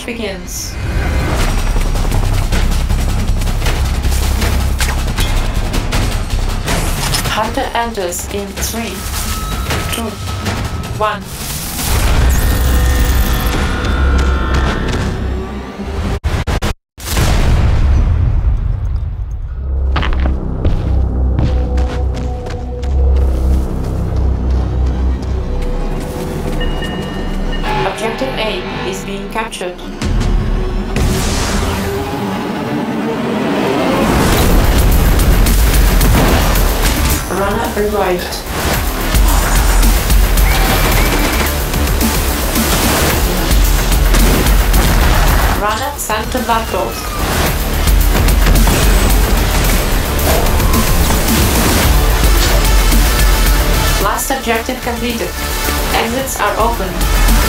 begins. Hunter enters in 3, 2, 1. Objective A is being captured. Runner arrived. Runner sent to battles. Last objective completed. Exits are open.